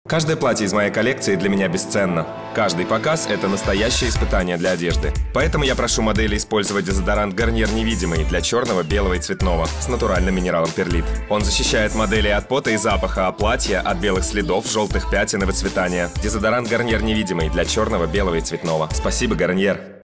Каждое платье из моей коллекции для меня бесценно. Каждый показ – это настоящее испытание для одежды. Поэтому я прошу модели использовать дезодорант Garnier невидимый для черного, белого и цветного с натуральным минералом перлит. Он защищает модели от пота и запаха, а платья от белых следов, желтых пятен и выцветания. Дезодорант Garnier невидимый для черного, белого и цветного. Спасибо, Garnier!